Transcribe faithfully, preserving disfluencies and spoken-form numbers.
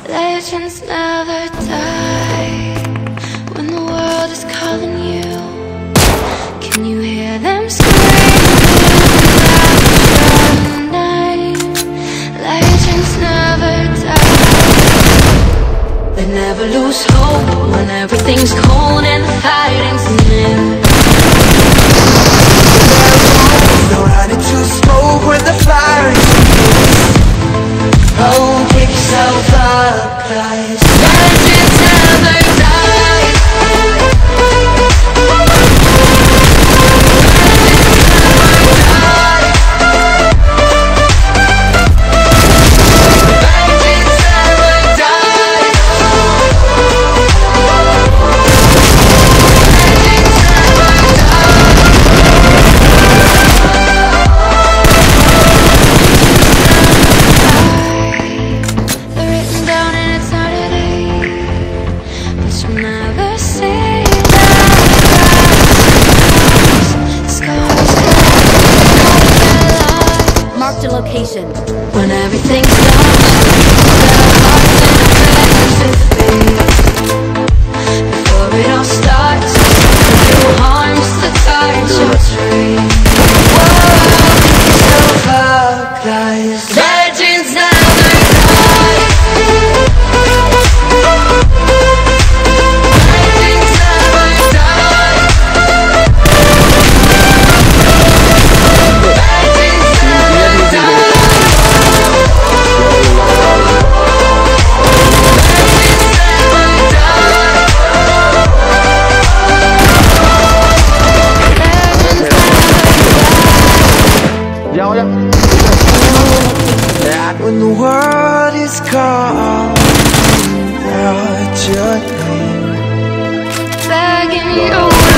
Legends never die. When the world is calling you, can you hear them screaming out the night? Legends never die. They never lose hope when everything's cold and the fighting's near. Don't run into smoke when the fire is near. Oh, pick yourself up, guys. Legends never die. Location. When everything stops, the heart's in a fade. Before it all starts, your arms, the cards, your trade. Whoa, pick yourself up, guys. Legends never die. Legends never die. Legends never die. When the world is calling out your name, Begging you.